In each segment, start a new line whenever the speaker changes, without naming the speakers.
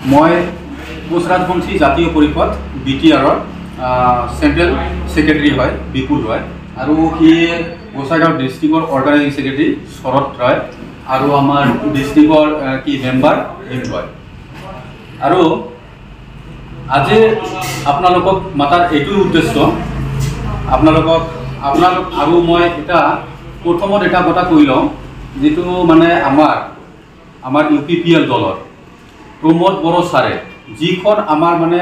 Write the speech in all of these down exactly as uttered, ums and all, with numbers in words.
মই কোচ ৰাজবংশী জাতীয় পৰিষদ বি টি আৰৰ চেণ্ট্ৰেল ছেক্ৰেটাৰী হয় বিপুল হয় আৰু সি গোসাইগাঁও ডিষ্ট্ৰিক্টৰ অৰ্গেনাইজিং ছেক্ৰেটাৰী শৰৎ ৰয় আৰু আমাৰ ডিষ্ট্ৰিক্টৰ কি মেম্বাৰ হিম হয়। আৰু আজি আপোনালোকক মাতাৰ এইটোৱে উদ্দেশ্য, আপোনালোকক আপোনালোক আৰু মই এটা প্ৰথমত এটা কথা কৈ লওঁ, যিটো মানে আমাৰ আমাৰ ইউ পি পি এল দলৰ প্ৰমোদ বড়ো ছাৰে যিখন আমাৰ মানে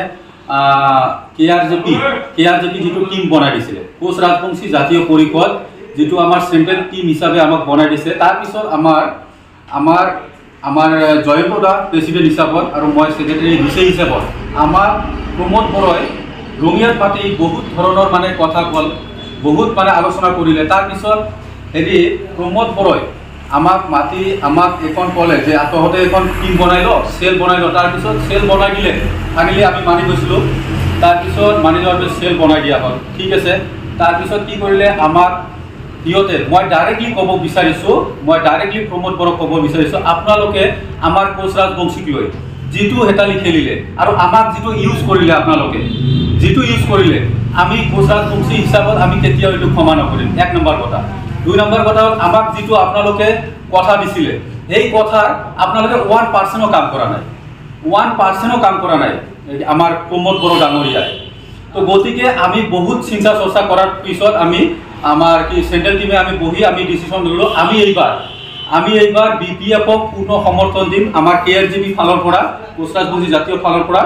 K R J P K R J P যিটো টিম বনাই দিছিলে, কোচ ৰাজবংশী জাতীয় পৰিষদ যিটো আমাৰ চেণ্ট্ৰেল টিম হিচাপে আমাক বনাই দিছে, তাৰপিছত আমাৰ আমাৰ আমাৰ জয়ন্ত দা প্ৰেচিডেণ্ট হিচাপত আৰু মই ছেক্ৰেটাৰী ভিচে হিচাপত আমাৰ প্ৰমোদ বড়োই ৰঙিয়াত পাতি বহুত ধৰণৰ মানে কথা ক'ল, বহুত মানে আলোচনা কৰিলে। তাৰপিছত হেৰি প্ৰমোদ বড়োই আমাক মাতি আমাক এখন ক'লে যে তহঁতে এখন টিম বনাই ল, চেল বনাই ল। তাৰপিছত চেল বনাই দিলে, ফাইনেলি আমি মানি গৈছিলোঁ। তাৰপিছত মানি লোৱাৰ পিছত চেল বনাই দিয়া হ'ল, ঠিক আছে। তাৰপিছত কি কৰিলে আমাক সিহঁতে, মই ডাইৰেক্টলি ক'ব বিচাৰিছোঁ, মই ডাইৰেক্টলি প্ৰমোদ বড়োক ক'ব বিচাৰিছোঁ, আপোনালোকে আমাৰ কোচ ৰাজবংশীক লৈ যিটো হেতালি খেলিলে আৰু আমাক যিটো ইউজ কৰিলে, আপোনালোকে যিটো ইউজ কৰিলে, আমি কোচ ৰাজবংশী হিচাপত আমি কেতিয়াও এইটো ক্ষমা নকৰিম। এক নম্বৰ কথা। দুই নম্বৰ কথা হ'ল আমাক যিটো আপোনালোকে কথা দিছিলে, সেই কথাৰ আপোনালোকে ওৱান পাৰ্চেণ্টো কাম কৰা নাই, ওৱান পাৰ্চেণ্টো কাম কৰা নাই আমাৰ প্ৰমোদ বড়ো ডাঙৰীয়াই। তো গতিকে আমি বহুত চিন্তা চৰ্চা কৰাৰ পিছত আমি আমাৰ কি চেণ্ট্ৰেল টিমে আমি বহি আমি ডিচিশ্যন ল'লোঁ, আমি এইবাৰ আমি এইবাৰ বি পি এফক পূৰ্ণ সমৰ্থন দিম আমাৰ কে আৰ জি বি ফালৰ পৰা, কোচ ৰাজবংশী জাতীয় ফালৰ পৰা।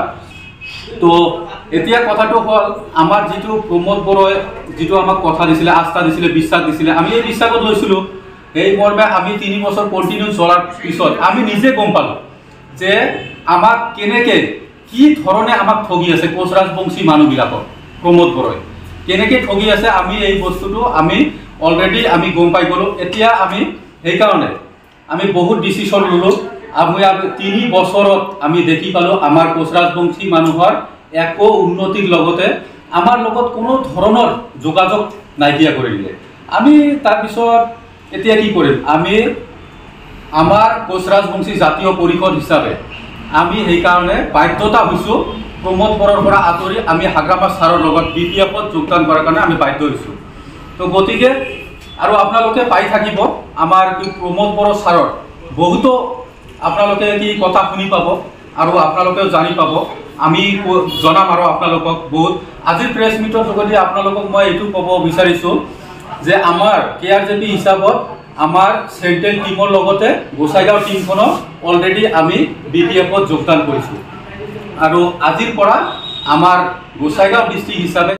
তো এতিয়া কথাটো হ'ল আমাৰ যিটো প্ৰমোদ বড়োই যিটো আমাক কথা দিছিলে, আস্থা দিছিলে, বিশ্বাস দিছিলে, আমি এই বিশ্বাসত লৈছিলোঁ। সেই মৰ্মে আমি তিনি বছৰ কণ্টিনিউ চলাৰ পিছত আমি নিজে গম পালোঁ যে আমাক কেনেকৈ কি ধৰণে আমাক ঠগি আছে কোচ ৰাজবংশী মানুহবিলাকক, প্ৰমোদ বড়োই কেনেকৈ ঠগি আছে, আমি এই বস্তুটো আমি অলৰেডি আমি গম পাই গ'লোঁ। এতিয়া আমি সেইকাৰণে আমি বহুত ডিচিশ্যন ল'লোঁ। আমি তিনি বছৰত আমি দেখি পালোঁ আমাৰ কোচ ৰাজবংশী মানুহৰ একো উন্নতিৰ লগতে আমাৰ লগত কোনো ধৰণৰ যোগাযোগ নাইকিয়া কৰি দিলে। আমি তাৰপিছত এতিয়া কি কৰিম, আমি আমাৰ কোচ ৰাজবংশী জাতীয় পৰিষদ হিচাপে আমি সেইকাৰণে বাধ্যতা হৈছোঁ প্ৰমোদ বড়োৰ পৰা আঁতৰি আমি হাগ্ৰামা ছাৰৰ লগত বি পি এফত যোগদান কৰাৰ কাৰণে আমি বাধ্য হৈছোঁ। তো গতিকে আৰু আপোনালোকে পাই থাকিব আমাৰ কি প্ৰমোদ বড়ো ছাৰৰ বহুতো আপোনালোকে কি কথা শুনি পাব আৰু আপোনালোকেও জানি পাব, আমি জনাম আৰু আপোনালোকক বহুত। আজিৰ প্ৰেছ মিটৰ যোগেদি আপোনালোকক মই এইটো ক'ব বিচাৰিছোঁ যে আমাৰ কে আৰ জে পি হিচাপত আমাৰ চেণ্ট্ৰেল টিমৰ লগতে গোসাইগাঁও টিমখনক অলৰেডি আমি বি পি এফত যোগদান কৰিছোঁ আৰু আজিৰ পৰা আমাৰ গোসাইগাঁও ডিষ্ট্ৰিক্ট হিচাপে